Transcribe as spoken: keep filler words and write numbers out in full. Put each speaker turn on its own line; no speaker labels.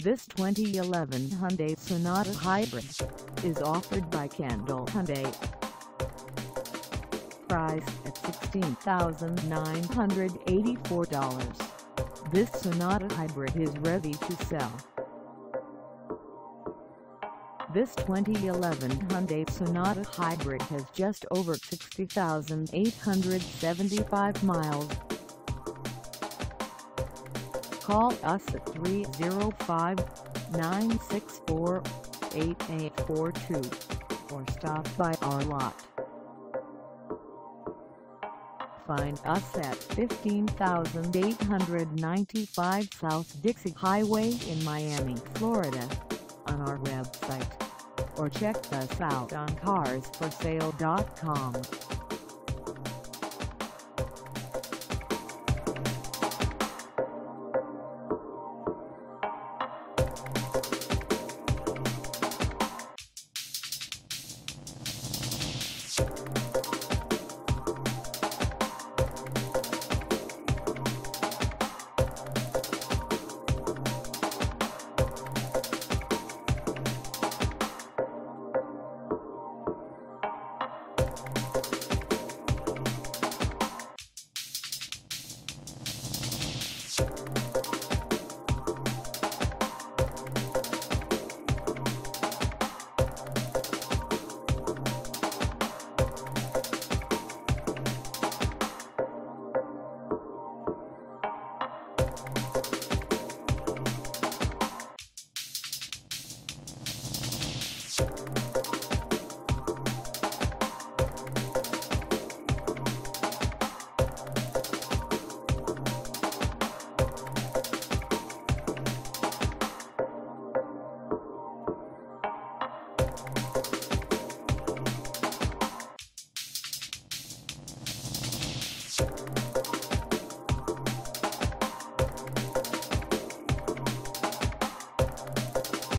This twenty eleven Hyundai Sonata Hybrid is offered by Kendall Hyundai. Priced at sixteen thousand nine hundred eighty-four dollars, this Sonata Hybrid is ready to sell. This twenty eleven Hyundai Sonata Hybrid has just over sixty thousand eight hundred seventy-five miles. Call us at three oh five, nine six four, eight eight four two or stop by our lot. Find us at fifteen thousand eight hundred ninety-five South Dixie Highway in Miami, Florida, on our website, or check us out on cars for sale dot com.